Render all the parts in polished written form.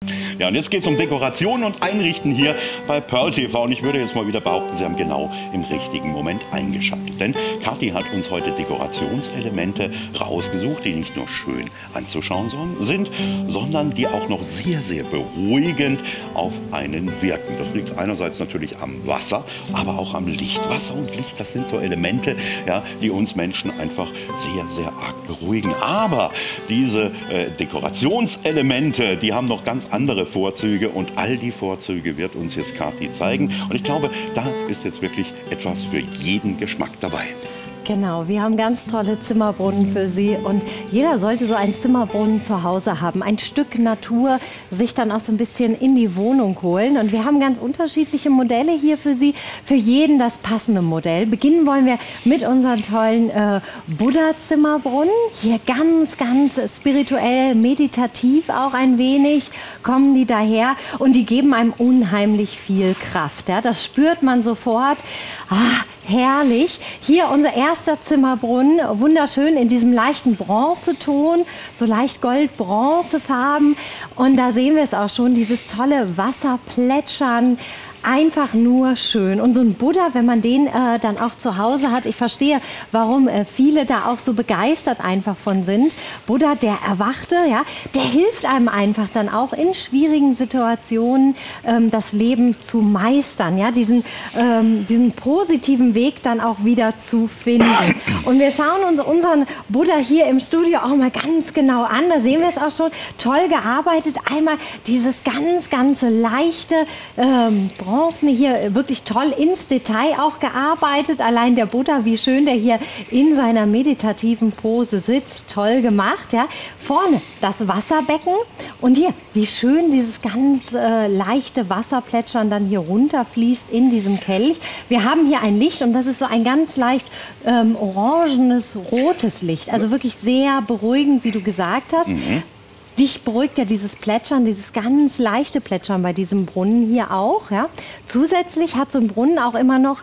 Ja, und jetzt geht es um Dekoration und Einrichten hier bei Pearl TV. Und ich würde jetzt mal wieder behaupten, Sie haben genau im richtigen Moment eingeschaltet. Denn Kathi hat uns heute Dekorationselemente rausgesucht, die nicht nur schön anzuschauen sind, sondern die auch noch sehr, sehr beruhigend auf einen wirken. Das liegt einerseits natürlich am Wasser, aber auch am Licht. Wasser und Licht, das sind so Elemente, ja, die uns Menschen einfach sehr, sehr arg beruhigen. Aber diese Dekorationselemente, die haben noch ganz andere Vorzüge, und all die Vorzüge wird uns jetzt Kathi zeigen. Und ich glaube, da ist jetzt wirklich etwas für jeden Geschmack dabei. Genau, wir haben ganz tolle Zimmerbrunnen für Sie, und jeder sollte so einen Zimmerbrunnen zu Hause haben. Ein Stück Natur sich dann auch so ein bisschen in die Wohnung holen. Und wir haben ganz unterschiedliche Modelle hier für Sie, für jeden das passende Modell. Beginnen wollen wir mit unseren tollen Buddha-Zimmerbrunnen. Hier ganz, ganz spirituell, meditativ auch ein wenig kommen die daher, und die geben einem unheimlich viel Kraft. Ja, das spürt man sofort. Herrlich. Hier unser erster Zimmerbrunnen, wunderschön in diesem leichten Bronzeton, so leicht Gold-Bronzefarben. Und da sehen wir es auch schon, dieses tolle Wasserplätschern. Einfach nur schön. Und so ein Buddha, wenn man den dann auch zu Hause hat, ich verstehe, warum viele da auch so begeistert einfach von sind. Buddha, der Erwachte, ja, der hilft einem einfach dann auch in schwierigen Situationen das Leben zu meistern, ja, diesen positiven Weg dann auch wieder zu finden. Und wir schauen uns unseren Buddha hier im Studio auch mal ganz genau an. Da sehen wir es auch schon, toll gearbeitet. Einmal dieses ganz leichte Bronze hier, wirklich toll ins Detail auch gearbeitet. Allein der Buddha, wie schön der hier in seiner meditativen Pose sitzt, toll gemacht. Ja. Vorne das Wasserbecken, und hier, wie schön dieses ganz leichte Wasserplätschern dann hier runterfließt in diesem Kelch. Wir haben hier ein Licht, und das ist so ein ganz leicht orangenes, rotes Licht. Also wirklich sehr beruhigend, wie du gesagt hast. Dich beruhigt ja dieses Plätschern, dieses ganz leichte Plätschern bei diesem Brunnen hier auch. Ja. Zusätzlich hat so ein Brunnen auch immer noch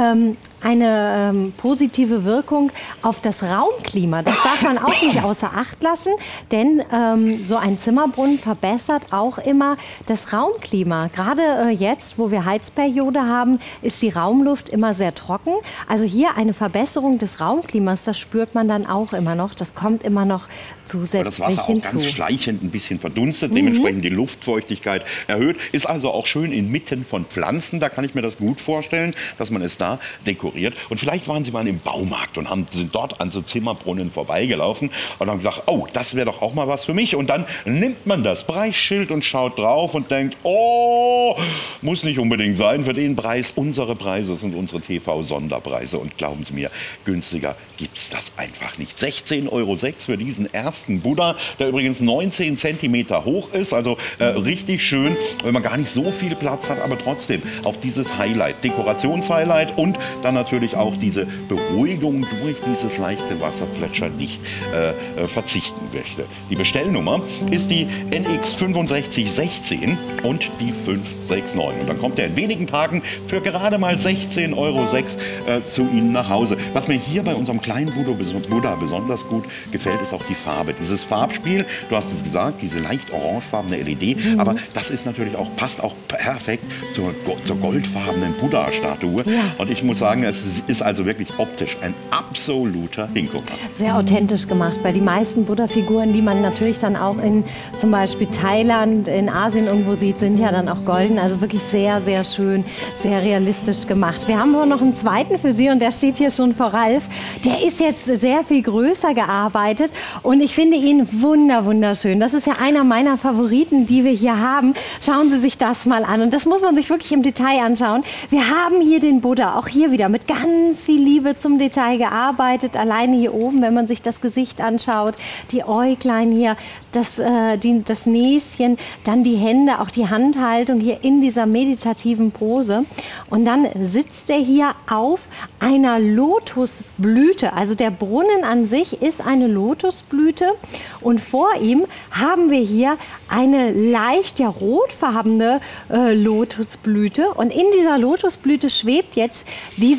eine positive Wirkung auf das Raumklima. Das darf man auch nicht außer Acht lassen, denn so ein Zimmerbrunnen verbessert auch immer das Raumklima. Gerade jetzt, wo wir Heizperiode haben, ist die Raumluft immer sehr trocken. Also hier eine Verbesserung des Raumklimas, das spürt man dann auch immer noch. Das kommt immer noch zusätzlich hinzu. Das Wasser auch ganz schleichend ein bisschen verdunstet, dementsprechend die Luftfeuchtigkeit erhöht. Ist also auch schön inmitten von Pflanzen. Da kann ich mir das gut vorstellen, dass man es da dekoriert. Und vielleicht waren Sie mal im Baumarkt und sind dort an so Zimmerbrunnen vorbeigelaufen und haben gesagt, oh, das wäre doch auch mal was für mich. Und dann nimmt man das Preisschild und schaut drauf und denkt, oh, muss nicht unbedingt sein. Für den Preis, unsere Preise sind unsere TV-Sonderpreise. Und glauben Sie mir, günstiger gibt es das einfach nicht. 16,06 € für diesen ersten Buddha, der übrigens 19 Zentimeter hoch ist. Also richtig schön, wenn man gar nicht so viel Platz hat, aber trotzdem auf dieses Highlight, Dekorationshighlight, und dann natürlich auch diese Beruhigung durch dieses leichte Wasserplätschern nicht verzichten möchte. Die Bestellnummer ist die NX 6516 und die 569. Und dann kommt er in wenigen Tagen für gerade mal 16,06 € zu Ihnen nach Hause. Was mir hier bei unserem kleinen Buddha besonders gut gefällt, ist auch die Farbe. Dieses Farbspiel, du hast es gesagt, diese leicht orangefarbene LED, aber das ist natürlich auch, passt auch perfekt zur goldfarbenen Buddha-Statue. Ja. Und ich muss sagen, es ist also wirklich optisch ein absoluter Hingucker. Sehr authentisch gemacht, weil die meisten Buddha-Figuren, die man natürlich dann auch in zum Beispiel Thailand, in Asien irgendwo sieht, sind ja dann auch golden. Also wirklich sehr, sehr schön, sehr realistisch gemacht. Wir haben aber noch einen zweiten für Sie, und der steht hier schon vor Ralf. Der ist jetzt sehr viel größer gearbeitet, und ich finde ihn wunderschön. Das ist ja einer meiner Favoriten, die wir hier haben. Schauen Sie sich das mal an, und das muss man sich wirklich im Detail anschauen. Wir haben hier den Buddha, auch hier wieder mit ganz viel Liebe zum Detail gearbeitet. Alleine hier oben, wenn man sich das Gesicht anschaut, die Äuglein hier, das Näschen, dann die Hände, auch die Handhaltung hier in dieser meditativen Pose. Und dann sitzt er hier auf einer Lotusblüte. Also der Brunnen an sich ist eine Lotusblüte, und vor ihm haben wir hier eine leicht rotfarbene Lotusblüte, und in dieser Lotusblüte schwebt jetzt diese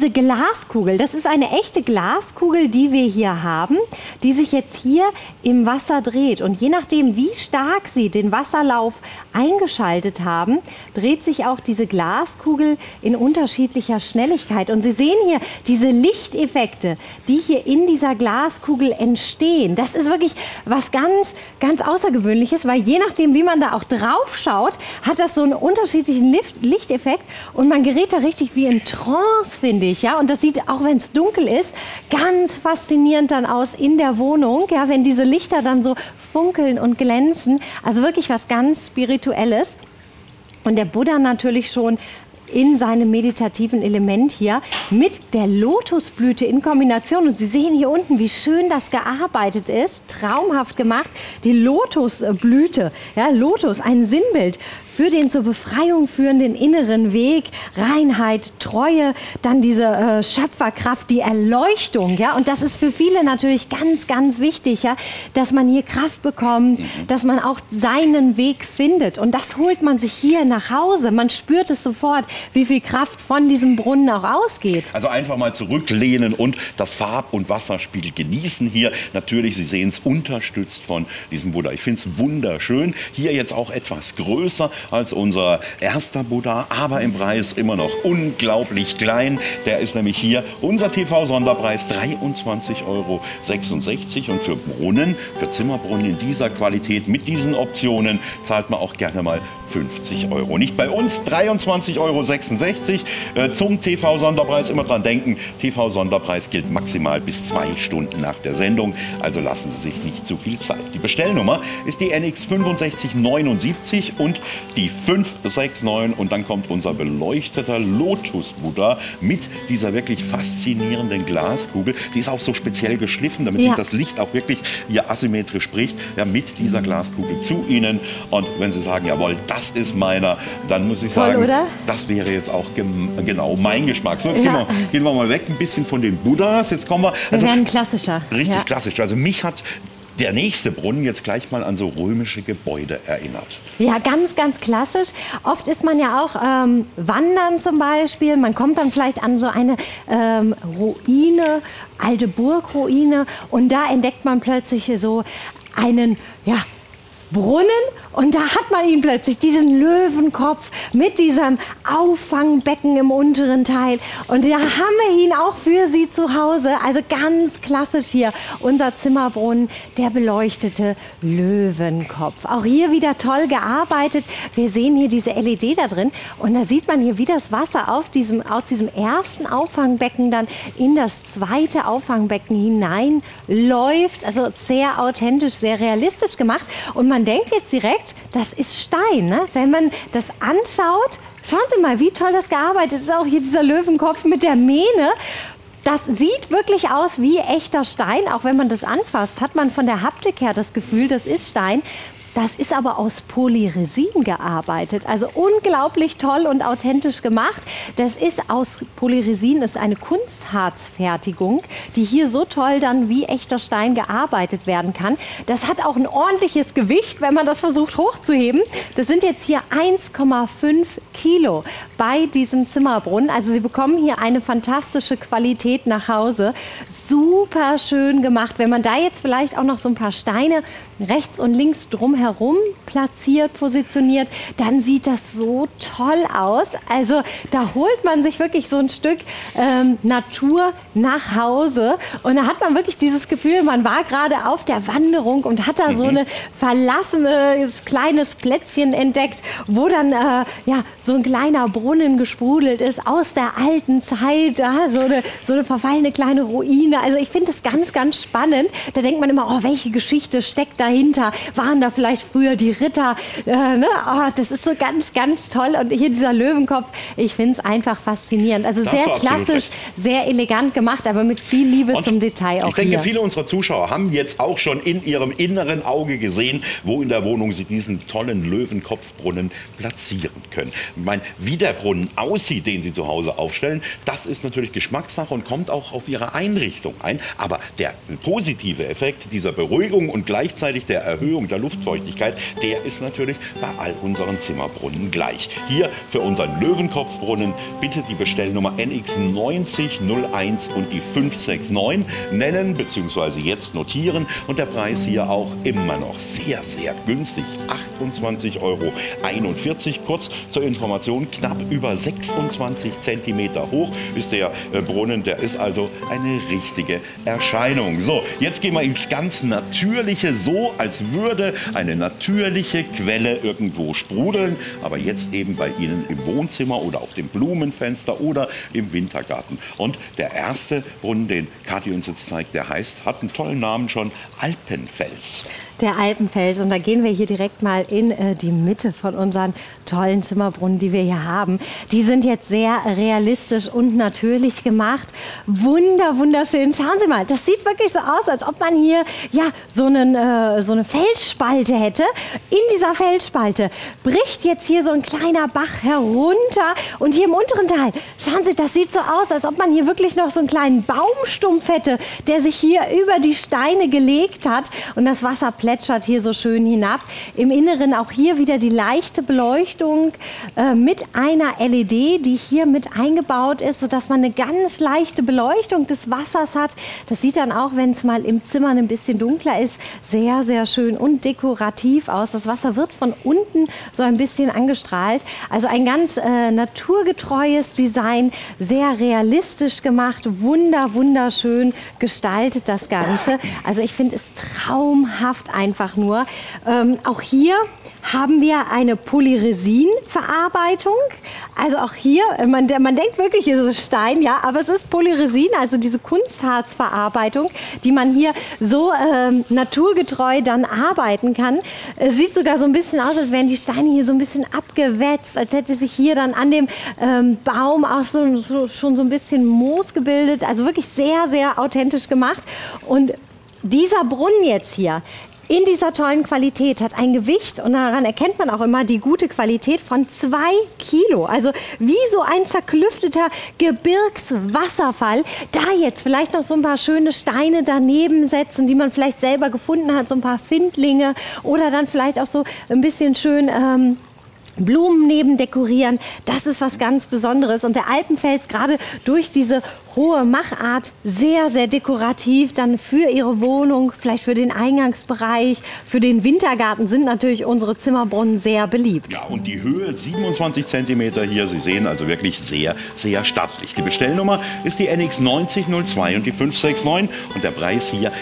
diese Glaskugel. Das ist eine echte Glaskugel, die wir hier haben, die sich jetzt hier im Wasser dreht. Und je nachdem, wie stark Sie den Wasserlauf eingeschaltet haben, dreht sich auch diese Glaskugel in unterschiedlicher Schnelligkeit. Und Sie sehen hier diese Lichteffekte, die hier in dieser Glaskugel entstehen. Das ist wirklich was ganz, ganz Außergewöhnliches, weil je nachdem, wie man da auch drauf schaut, hat das so einen unterschiedlichen Lichteffekt und man gerät da richtig wie in Trance, finde ich. Ja? Und das sieht, auch wenn es dunkel ist, ganz faszinierend dann aus in der Wohnung, ja? Wenn diese Lichter dann so funkeln und glänzen. Also wirklich was ganz Spirituelles. Und der Buddha natürlich schon in seinem meditativen Element hier mit der Lotusblüte in Kombination. Und Sie sehen hier unten, wie schön das gearbeitet ist. Traumhaft gemacht. Die Lotusblüte, ja, Lotus, ein Sinnbild für den zur Befreiung führenden inneren Weg, Reinheit, Treue, dann diese Schöpferkraft, die Erleuchtung, ja, und das ist für viele natürlich ganz, ganz wichtig, ja, dass man hier Kraft bekommt, dass man auch seinen Weg findet und das holt man sich hier nach Hause, man spürt es sofort, wie viel Kraft von diesem Brunnen auch ausgeht. Also einfach mal zurücklehnen und das Farb- und Wasserspiel genießen hier, natürlich, Sie sehen es, unterstützt von diesem Buddha. Ich finde es wunderschön, hier jetzt auch etwas größer als unser erster Buddha, aber im Preis immer noch unglaublich klein. Der ist nämlich hier unser TV-Sonderpreis 23,66 € und für Brunnen, für Zimmerbrunnen in dieser Qualität mit diesen Optionen zahlt man auch gerne mal 50 €. Nicht bei uns, 23,66 € zum TV-Sonderpreis. Immer dran denken, TV-Sonderpreis gilt maximal bis 2 Stunden nach der Sendung. Also lassen Sie sich nicht zu viel Zeit. Die Bestellnummer ist die NX 6579 und die 569. Und dann kommt unser beleuchteter Lotus-Buddha mit dieser wirklich faszinierenden Glaskugel. Die ist auch so speziell geschliffen, damit sich das Licht auch wirklich hier asymmetrisch bricht. Ja, mit dieser Glaskugel zu Ihnen. Und wenn Sie sagen, jawohl, das ist meiner, dann muss ich sagen, oder? Das wäre jetzt auch genau mein Geschmack. So, jetzt gehen wir mal weg ein bisschen von den Buddhas. Jetzt kommen wir. Also, wir werden klassischer. Richtig klassisch. Also mich hat der nächste Brunnen jetzt gleich mal an so römische Gebäude erinnert. Ja, ganz, ganz klassisch. Oft ist man ja auch wandern zum Beispiel. Man kommt dann vielleicht an so eine Ruine, alte Burgruine und da entdeckt man plötzlich so einen, ja, Brunnen und da hat man ihn plötzlich, diesen Löwenkopf mit diesem Auffangbecken im unteren Teil und da haben wir ihn auch für Sie zu Hause, also ganz klassisch hier, unser Zimmerbrunnen, der beleuchtete Löwenkopf. Auch hier wieder toll gearbeitet, wir sehen hier diese LED da drin und da sieht man hier, wie das Wasser aus diesem ersten Auffangbecken dann in das zweite Auffangbecken hineinläuft, also sehr authentisch, sehr realistisch gemacht und man denkt jetzt direkt, das ist Stein. Ne? Wenn man das anschaut, schauen Sie mal, wie toll das gearbeitet ist. Auch hier dieser Löwenkopf mit der Mähne. Das sieht wirklich aus wie echter Stein. Auch wenn man das anfasst, hat man von der Haptik her das Gefühl, das ist Stein. Das ist aber aus Polyresin gearbeitet, also unglaublich toll und authentisch gemacht. Das ist aus Polyresin, ist eine Kunstharzfertigung, die hier so toll dann wie echter Stein gearbeitet werden kann. Das hat auch ein ordentliches Gewicht, wenn man das versucht hochzuheben. Das sind jetzt hier 1,5 Kilo bei diesem Zimmerbrunnen. Also Sie bekommen hier eine fantastische Qualität nach Hause. Super schön gemacht. Wenn man da jetzt vielleicht auch noch so ein paar Steine rechts und links drumherum platziert, positioniert, dann sieht das so toll aus. Also da holt man sich wirklich so ein Stück Natur nach Hause und da hat man wirklich dieses Gefühl, man war gerade auf der Wanderung und hat da so ein verlassenes kleines Plätzchen entdeckt, wo dann ja, so ein kleiner Brunnen gesprudelt ist aus der alten Zeit, so eine verfallene kleine Ruine. Also ich finde das ganz, ganz spannend. Da denkt man immer, oh, welche Geschichte steckt dahinter? Waren da vielleicht früher die Ritter? Ne? Oh, das ist so ganz, ganz toll. Und hier dieser Löwenkopf, ich finde es einfach faszinierend. Also sehr klassisch, sehr elegant gemacht, aber mit viel Liebe zum Detail auch ich denke, hier. Viele unserer Zuschauer haben jetzt auch schon in ihrem inneren Auge gesehen, wo in der Wohnung sie diesen tollen Löwenkopfbrunnen platzieren können. Ich meine, wie der Brunnen aussieht, den Sie zu Hause aufstellen, das ist natürlich Geschmackssache und kommt auch auf Ihre Einrichtung ein. Aber der positive Effekt dieser Beruhigung und gleichzeitig der Erhöhung der Luftfeuchtigkeit Luftfeuchtigkeit, der ist natürlich bei all unseren Zimmerbrunnen gleich. Hier für unseren Löwenkopfbrunnen bitte die Bestellnummer NX9001 und die 569 nennen bzw. jetzt notieren und der Preis hier auch immer noch sehr, sehr günstig, 28,41 €. Kurz zur Information, knapp über 26 cm hoch ist der Brunnen, der ist also eine richtige Erscheinung. So, jetzt gehen wir ins ganz Natürliche, so als würde eine natürliche Quelle irgendwo sprudeln, aber jetzt eben bei Ihnen im Wohnzimmer oder auf dem Blumenfenster oder im Wintergarten. Und der erste Brunnen, den Kathi uns jetzt zeigt, der heißt, hat einen tollen Namen schon, Alpenfels. Der Alpenfels. Und da gehen wir hier direkt mal in die Mitte von unseren tollen Zimmerbrunnen, die wir hier haben. Die sind jetzt sehr realistisch und natürlich gemacht. Wunderschön. Schauen Sie mal, das sieht wirklich so aus, als ob man hier ja, so eine Felsspalte hätte. In dieser Felsspalte bricht jetzt hier so ein kleiner Bach herunter. Und hier im unteren Teil, schauen Sie, das sieht so aus, als ob man hier wirklich noch so einen kleinen Baumstumpf hätte, der sich hier über die Steine gelegt hat. Und das Wasser plätschert hier so schön hinab. Im Inneren auch hier wieder die leichte Beleuchtung mit einer LED, die hier mit eingebaut ist, sodass man eine ganz leichte Beleuchtung des Wassers hat. Das sieht dann auch, wenn es mal im Zimmer ein bisschen dunkler ist, sehr, sehr schön und dekorativ aus. Das Wasser wird von unten so ein bisschen angestrahlt. Also ein ganz naturgetreues Design, sehr realistisch gemacht, wunderschön gestaltet das Ganze. Also ich finde es traumhaft einfach nur. Auch hier haben wir eine Polyresin-Verarbeitung. Also auch hier, man denkt wirklich, es ist Stein, ja, aber es ist Polyresin, also diese Kunstharzverarbeitung, die man hier so naturgetreu dann arbeiten kann. Es sieht sogar so ein bisschen aus, als wären die Steine hier so ein bisschen abgewetzt, als hätte sich hier dann an dem Baum auch schon so ein bisschen Moos gebildet. Also wirklich sehr, sehr authentisch gemacht. Und dieser Brunnen jetzt hier, in dieser tollen Qualität, hat ein Gewicht, und daran erkennt man auch immer die gute Qualität, von 2 Kilo. Also wie so ein zerklüfteter Gebirgswasserfall. Da jetzt vielleicht noch so ein paar schöne Steine daneben setzen, die man vielleicht selber gefunden hat, so ein paar Findlinge, oder dann vielleicht auch so ein bisschen schön Blumen neben dekorieren, das ist was ganz Besonderes. Und der Alpenfels, gerade durch diese hohe Machart, sehr, sehr dekorativ, dann für Ihre Wohnung, vielleicht für den Eingangsbereich, für den Wintergarten sind natürlich unsere Zimmerbrunnen sehr beliebt. Ja, und die Höhe 27 cm hier, Sie sehen also wirklich sehr, sehr stattlich. Die Bestellnummer ist die NX9002 und die 569 und der Preis hier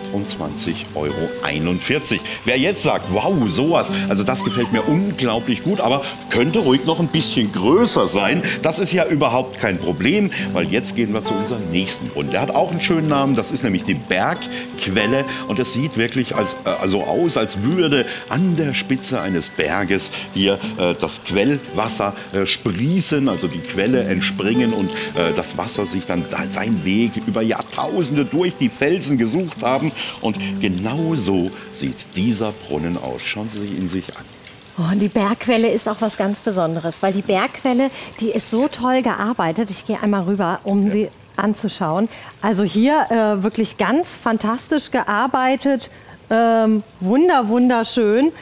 28,41 €. Wer jetzt sagt, wow, sowas, also das gefällt mir unglaublich gut, aber könnte ruhig noch ein bisschen größer sein, das ist ja überhaupt kein Problem, weil jetzt gehen wir zu unserem nächsten Brunnen. Der hat auch einen schönen Namen, das ist nämlich die Bergquelle und es sieht wirklich so aus, als würde an der Spitze eines Berges hier das Quellwasser sprießen, also die Quelle entspringen und das Wasser sich dann seinen Weg über Jahrtausende durch die Felsen gesucht haben. Und genau so sieht dieser Brunnen aus. Schauen Sie ihn sich an. Oh, und die Bergquelle ist auch was ganz Besonderes, weil die Bergquelle, die ist so toll gearbeitet. Ich gehe einmal rüber, um sie anzuschauen. Also hier wirklich ganz fantastisch gearbeitet. Wunderschön.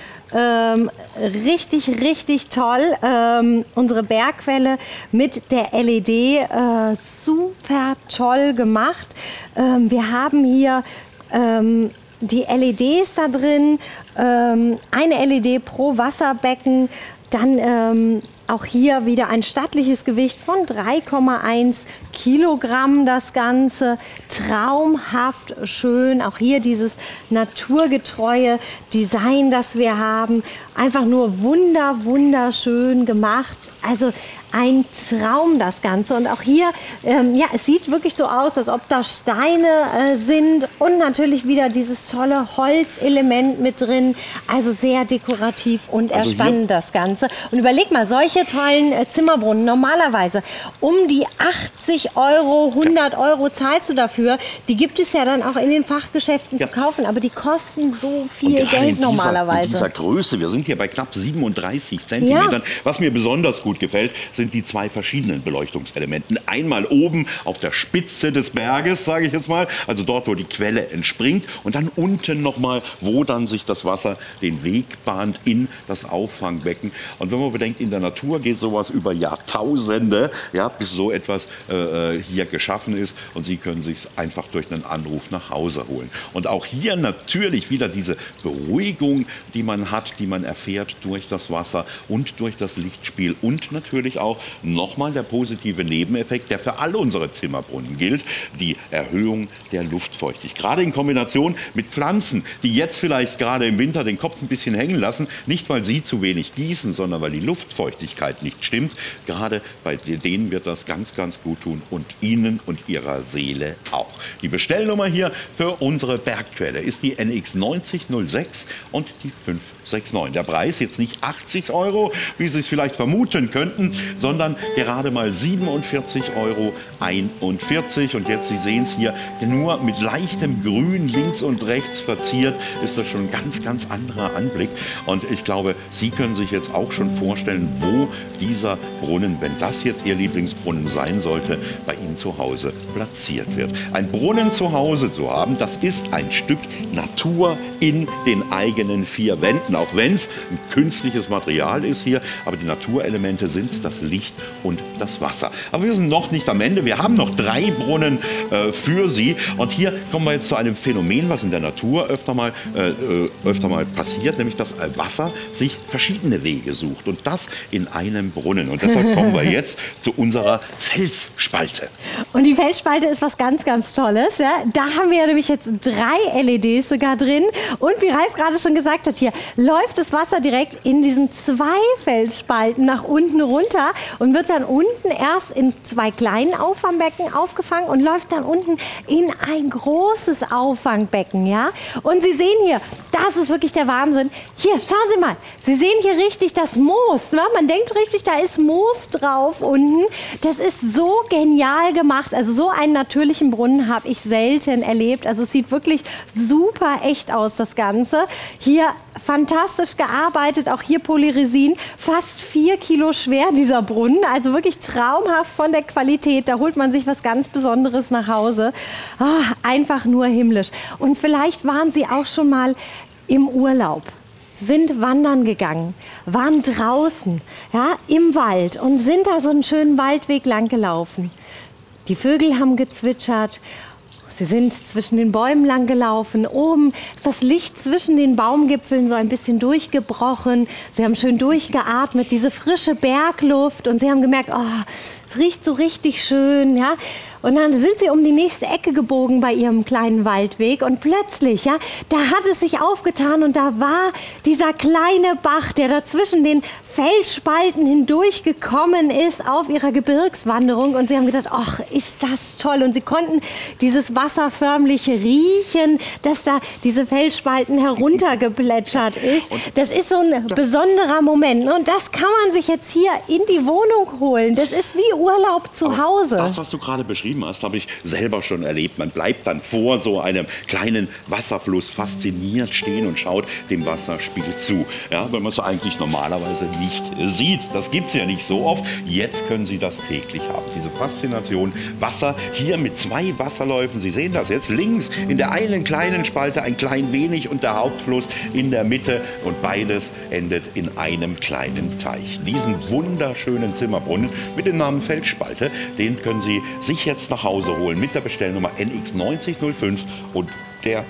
Richtig toll. Unsere Bergquelle mit der LED, super toll gemacht. Wir haben hier die LEDs da drin, eine LED pro Wasserbecken, dann auch hier wieder ein stattliches Gewicht von 3,1 Kilogramm das Ganze. Traumhaft schön. Auch hier dieses naturgetreue Design, das wir haben. Einfach nur wunderschön gemacht. Also ein Traum das Ganze. Und auch hier, ja, es sieht wirklich so aus, als ob da Steine sind und natürlich wieder dieses tolle Holzelement mit drin. Also sehr dekorativ und entspannend das Ganze. Und überleg mal, solche solche tollen Zimmerbrunnen normalerweise um die 80 Euro, 100 Euro zahlst du dafür. Die gibt es ja dann auch in den Fachgeschäften zu kaufen, aber die kosten so viel Geld normalerweise. In dieser Größe, wir sind hier bei knapp 37 Zentimetern. Was mir besonders gut gefällt, sind die zwei verschiedenen Beleuchtungselementen. Einmal oben auf der Spitze des Berges, sage ich jetzt mal, also dort, wo die Quelle entspringt, und dann unten nochmal, wo dann sich das Wasser den Weg bahnt in das Auffangbecken. Und wenn man bedenkt, in der Natur geht sowas über Jahrtausende, ja, bis so etwas hier geschaffen ist, und Sie können sich es einfach durch einen Anruf nach Hause holen. Und auch hier natürlich wieder diese Beruhigung, die man hat, die man erfährt durch das Wasser und durch das Lichtspiel, und natürlich auch nochmal der positive Nebeneffekt, der für alle unsere Zimmerbrunnen gilt, die Erhöhung der Luftfeuchtigkeit. Gerade in Kombination mit Pflanzen, die jetzt vielleicht gerade im Winter den Kopf ein bisschen hängen lassen, nicht weil sie zu wenig gießen, sondern weil die Luftfeuchtigkeit nicht stimmt. Gerade bei denen wird das ganz, ganz gut tun, und Ihnen und Ihrer Seele auch. Die Bestellnummer hier für unsere Bergquelle ist die NX 9006 und die 569. Der Preis jetzt nicht 80 Euro, wie Sie es vielleicht vermuten könnten, sondern gerade mal 47,41 Euro. Und jetzt, Sie sehen es hier, nur mit leichtem Grün links und rechts verziert, ist das schon ein ganz, ganz anderer Anblick. Und ich glaube, Sie können sich jetzt auch schon vorstellen, wo dieser Brunnen, wenn das jetzt Ihr Lieblingsbrunnen sein sollte, bei Ihnen zu Hause platziert wird. Ein Brunnen zu Hause zu haben, das ist ein Stück Natur in den eigenen vier Wänden, auch wenn es ein künstliches Material ist hier, aber die Naturelemente sind das Licht und das Wasser. Aber wir sind noch nicht am Ende, wir haben noch 3 Brunnen für Sie, und hier kommen wir jetzt zu einem Phänomen, was in der Natur öfter mal passiert, nämlich dass Wasser sich verschiedene Wege sucht, und das in einem Brunnen. Und deshalb kommen wir jetzt zu unserer Felsspalte. Und die Felsspalte ist was ganz, ganz Tolles. Ja? Da haben wir ja nämlich jetzt 3 LEDs sogar drin. Und wie Ralf gerade schon gesagt hat, hier läuft das Wasser direkt in diesen 2 Felsspalten nach unten runter und wird dann unten erst in 2 kleinen Auffangbecken aufgefangen und läuft dann unten in ein großes Auffangbecken. Ja? Und Sie sehen hier, das ist wirklich der Wahnsinn. Hier, schauen Sie mal. Sie sehen hier richtig das Moos. Ne? Man denkt richtig, da ist Moos drauf unten. Das ist so genial gemacht. Also so einen natürlichen Brunnen habe ich selten erlebt. Also es sieht wirklich super echt aus, das Ganze. Hier fantastisch gearbeitet, auch hier Polyresin. Fast 4 Kilo schwer, dieser Brunnen. Also wirklich traumhaft von der Qualität. Da holt man sich was ganz Besonderes nach Hause. Oh, einfach nur himmlisch. Und vielleicht waren Sie auch schon mal im Urlaub, sind wandern gegangen, waren draußen, ja, im Wald und sind da so einen schönen Waldweg lang gelaufen. Die Vögel haben gezwitschert. Sie sind zwischen den Bäumen lang gelaufen. Oben ist das Licht zwischen den Baumgipfeln so ein bisschen durchgebrochen. Sie haben schön durchgeatmet, diese frische Bergluft. Und Sie haben gemerkt, oh, es riecht so richtig schön. Ja? Und dann sind Sie um die nächste Ecke gebogen bei Ihrem kleinen Waldweg. Und plötzlich, ja, da hat es sich aufgetan. Und da war dieser kleine Bach, der da zwischen den Felsspalten hindurch gekommen ist auf Ihrer Gebirgswanderung. Und Sie haben gedacht, ach, ist das toll. Und Sie konnten dieses Wasser förmlich riechen, dass da diese Felsspalten heruntergeplätschert ist. Das ist so ein besonderer Moment. Und das kann man sich jetzt hier in die Wohnung holen. Das ist wie Urlaub zu Hause. Das, was du gerade beschrieben hast, habe ich selber schon erlebt. Man bleibt dann vor so einem kleinen Wasserfluss fasziniert stehen und schaut dem Wasserspiel zu. Ja, wenn man es eigentlich normalerweise nicht sieht. Das gibt es ja nicht so oft. Jetzt können Sie das täglich haben. Diese Faszination Wasser hier mit 2 Wasserläufen. Sie sehen das jetzt links in der einen kleinen Spalte ein klein wenig und der Hauptfluss in der Mitte, und beides endet in einem kleinen Teich. Diesen wunderschönen Zimmerbrunnen mit dem Namen Felsspalte, den können Sie sich jetzt nach Hause holen mit der Bestellnummer NX 9005 und der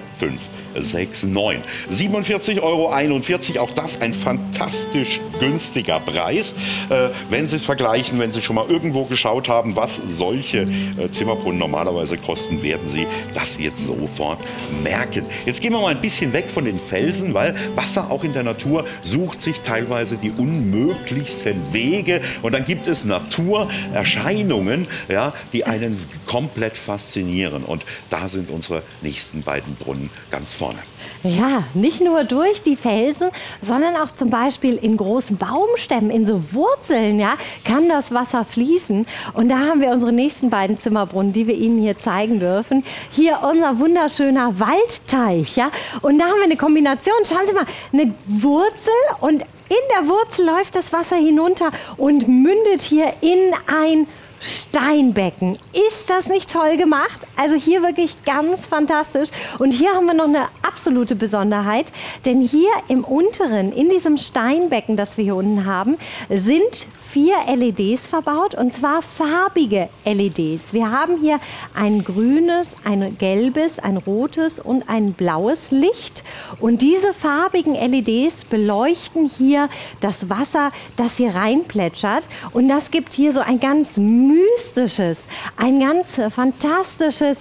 569. 47,41 Euro, auch das ein fantastisch günstiger Preis. Wenn Sie es vergleichen, wenn Sie schon mal irgendwo geschaut haben, was solche Zimmerbrunnen normalerweise kosten, werden Sie das jetzt sofort merken. Jetzt gehen wir mal ein bisschen weg von den Felsen, weil Wasser auch in der Natur sucht sich teilweise die unmöglichsten Wege, und dann gibt es Naturerscheinungen, ja, die einen komplett faszinieren, und da sind unsere nächsten beiden Brunnen ganz vorne vorne. Ja, nicht nur durch die Felsen, sondern auch zum Beispiel in großen Baumstämmen, in so Wurzeln, ja, kann das Wasser fließen. Und da haben wir unsere nächsten beiden Zimmerbrunnen, die wir Ihnen hier zeigen dürfen. Hier unser wunderschöner Waldteich, ja. Und da haben wir eine Kombination. Schauen Sie mal, eine Wurzel und in der Wurzel läuft das Wasser hinunter und mündet hier in ein Steinbecken. Ist das nicht toll gemacht? Also hier wirklich ganz fantastisch. Und hier haben wir noch eine absolute Besonderheit, denn hier im unteren, in diesem Steinbecken, das wir hier unten haben, sind 4 LEDs verbaut, und zwar farbige LEDs. Wir haben hier ein grünes, ein gelbes, ein rotes und ein blaues Licht. Und diese farbigen LEDs beleuchten hier das Wasser, das hier reinplätschert. Und das gibt hier so ein ganz mystisches, ein ganz fantastisches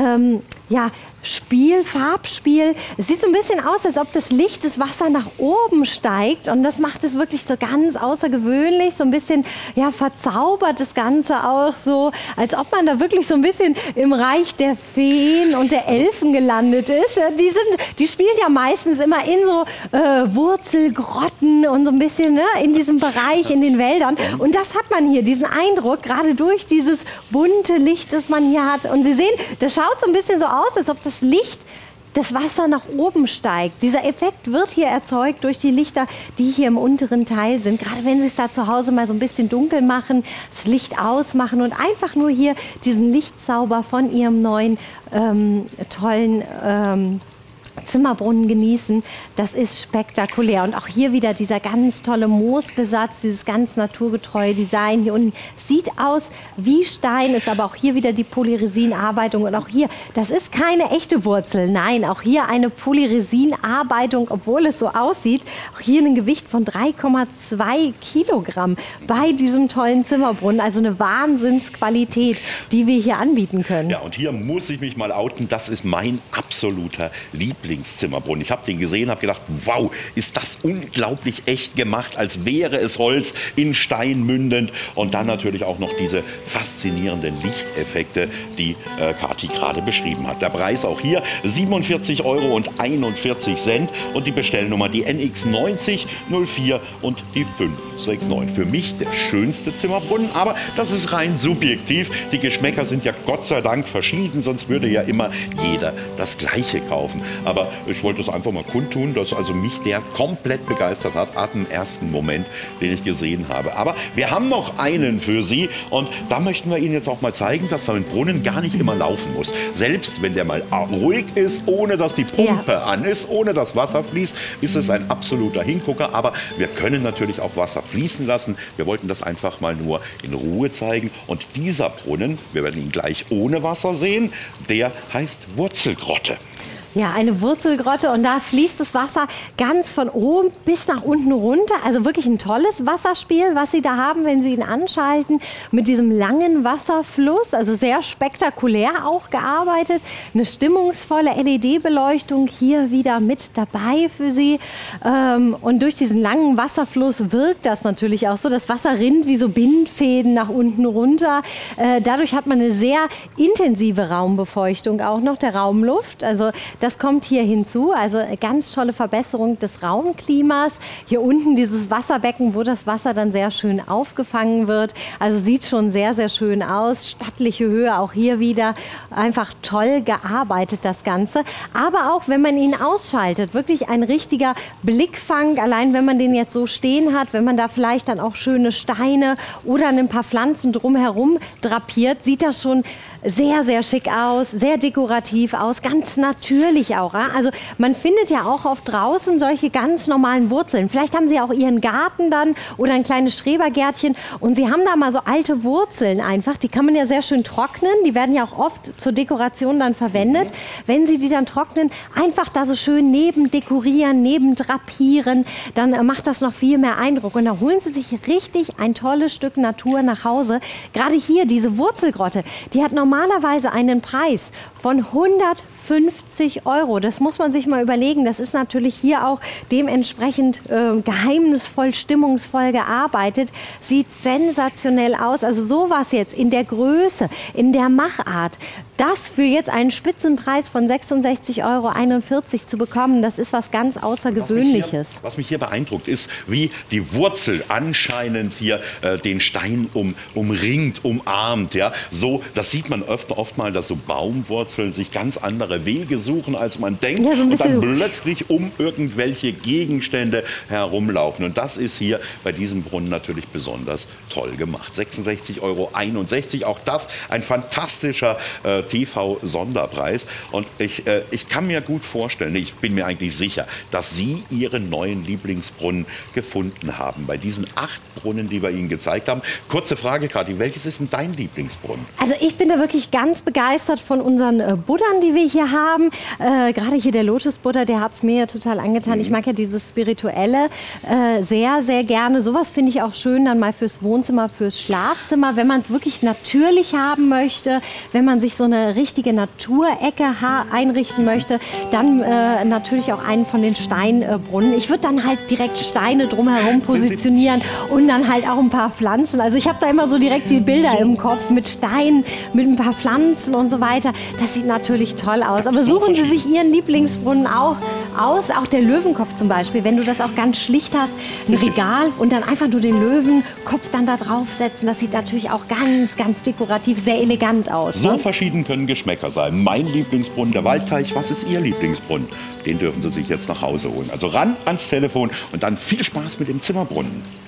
Farbspiel. Es sieht so ein bisschen aus, als ob das Licht, das Wasser nach oben steigt, und das macht es wirklich so ganz außergewöhnlich, so ein bisschen, ja, verzaubert das Ganze auch so, als ob man da wirklich so ein bisschen im Reich der Feen und der Elfen gelandet ist. Die spielen ja meistens immer in so Wurzelgrotten und so ein bisschen, ne, in diesem Bereich, in den Wäldern, und das hat man hier, diesen Eindruck, gerade durch dieses bunte Licht, das man hier hat. Und Sie sehen, das schaut so ein bisschen so aus, als ob das Licht, das Wasser nach oben steigt. Dieser Effekt wird hier erzeugt durch die Lichter, die hier im unteren Teil sind. Gerade wenn Sie es da zu Hause mal so ein bisschen dunkel machen, das Licht ausmachen und einfach nur hier diesen Lichtzauber von Ihrem neuen tollen Zimmerbrunnen genießen, das ist spektakulär. Und auch hier wieder dieser ganz tolle Moosbesatz, dieses ganz naturgetreue Design. Hier unten sieht aus wie Stein, ist aber auch hier wieder die Polyresinarbeitung. Und auch hier, das ist keine echte Wurzel, nein, auch hier eine Polyresinarbeitung, obwohl es so aussieht. Auch hier ein Gewicht von 3,2 Kilogramm bei diesem tollen Zimmerbrunnen. Also eine Wahnsinnsqualität, die wir hier anbieten können. Ja, und hier muss ich mich mal outen, das ist mein absoluter Lieblingszimmerbrunnen. Ich habe den gesehen, habe gedacht, wow, ist das unglaublich echt gemacht, als wäre es Holz in Stein mündend. Und dann natürlich auch noch diese faszinierenden Lichteffekte, die Kathi gerade beschrieben hat. Der Preis auch hier 47,41 € und die Bestellnummer die NX 9004 und die 569. Für mich der schönste Zimmerbrunnen, aber das ist rein subjektiv. Die Geschmäcker sind ja Gott sei Dank verschieden, sonst würde ja immer jeder das Gleiche kaufen. Aber ich wollte es einfach mal kundtun, dass also mich der komplett begeistert hat ab dem ersten Moment, den ich gesehen habe. Aber wir haben noch einen für Sie, und da möchten wir Ihnen jetzt auch mal zeigen, dass ein Brunnen gar nicht immer laufen muss. Selbst wenn der mal ruhig ist, ohne dass die Pumpe an ist, ohne dass Wasser fließt, ist es ein absoluter Hingucker. Aber wir können natürlich auch Wasser fließen lassen. Wir wollten das einfach mal nur in Ruhe zeigen. Und dieser Brunnen, wir werden ihn gleich ohne Wasser sehen, der heißt Wurzelgrotte. Ja, eine Wurzelgrotte, und da fließt das Wasser ganz von oben bis nach unten runter. Also wirklich ein tolles Wasserspiel, was Sie da haben, wenn Sie ihn anschalten. Mit diesem langen Wasserfluss, also sehr spektakulär auch gearbeitet. Eine stimmungsvolle LED-Beleuchtung hier wieder mit dabei für Sie. Und durch diesen langen Wasserfluss wirkt das natürlich auch so. Das Wasser rinnt wie so Bindfäden nach unten runter. Dadurch hat man eine sehr intensive Raumbefeuchtung auch noch der Raumluft. Also das kommt hier hinzu, also eine ganz tolle Verbesserung des Raumklimas. Hier unten dieses Wasserbecken, wo das Wasser dann sehr schön aufgefangen wird. Also sieht schon sehr, sehr schön aus. Stattliche Höhe auch hier wieder. Einfach toll gearbeitet das Ganze. Aber auch wenn man ihn ausschaltet, wirklich ein richtiger Blickfang. Allein wenn man den jetzt so stehen hat, wenn man da vielleicht dann auch schöne Steine oder ein paar Pflanzen drumherum drapiert, sieht das schon sehr, sehr schick aus, sehr dekorativ aus, ganz natürlich auch. Also man findet ja auch oft draußen solche ganz normalen Wurzeln. Vielleicht haben Sie auch Ihren Garten dann oder ein kleines Schrebergärtchen und Sie haben da mal so alte Wurzeln einfach. Die kann man ja sehr schön trocknen. Die werden ja auch oft zur Dekoration dann verwendet. Wenn Sie die dann trocknen, einfach da so schön neben dekorieren, neben drapieren, dann macht das noch viel mehr Eindruck. Und da holen Sie sich richtig ein tolles Stück Natur nach Hause. Gerade hier, diese Wurzelgrotte, die hat normalerweise einen Preis von 150 €. Das muss man sich mal überlegen. Das ist natürlich hier auch dementsprechend geheimnisvoll, stimmungsvoll gearbeitet. Sieht sensationell aus. Also sowas jetzt in der Größe, in der Machart, das für jetzt einen Spitzenpreis von 66,41 € zu bekommen, das ist was ganz Außergewöhnliches. Was mich hier beeindruckt, ist, wie die Wurzel anscheinend hier den Stein umringt, umarmt. Ja? So, das sieht man oft mal, dass so Baumwurzeln sich ganz andere Wege suchen, als man denkt. Ja, so und dann plötzlich um irgendwelche Gegenstände herumlaufen. Und das ist hier bei diesem Brunnen natürlich besonders toll gemacht. 66,61 €, auch das ein fantastischer TV-Sonderpreis. Und ich kann mir gut vorstellen, ich bin mir eigentlich sicher, dass Sie Ihren neuen Lieblingsbrunnen gefunden haben. Bei diesen 8 Brunnen, die wir Ihnen gezeigt haben. Kurze Frage, Kathi, welches ist denn dein Lieblingsbrunnen? Also ich bin da wirklich ganz begeistert von unseren Buddern, die wir hier haben. Gerade hier der Lotus-Buddha, der hat es mir ja total angetan. Ich mag ja dieses Spirituelle sehr, sehr gerne. Sowas finde ich auch schön dann mal fürs Wohnzimmer, fürs Schlafzimmer. Wenn man es wirklich natürlich haben möchte, wenn man sich so eine richtige Naturecke einrichten möchte, dann natürlich auch einen von den Steinbrunnen. Ich würde dann halt direkt Steine drumherum positionieren und dann halt auch ein paar Pflanzen. Also ich habe da immer so direkt die Bilder im Kopf mit Steinen, mit ein paar Pflanzen und so weiter. Das sieht natürlich toll aus. Aber suchen Sie sich Ihren Lieblingsbrunnen auch aus. Auch der Löwenkopf zum Beispiel. Wenn du das auch ganz schlicht hast, ein Regal und dann einfach nur den Löwenkopf dann da draufsetzen. Das sieht natürlich auch ganz, ganz dekorativ, sehr elegant aus. So verschieden können Geschmäcker sein. Mein Lieblingsbrunnen, der Waldteich. Was ist Ihr Lieblingsbrunnen? Den dürfen Sie sich jetzt nach Hause holen. Also ran ans Telefon und dann viel Spaß mit dem Zimmerbrunnen.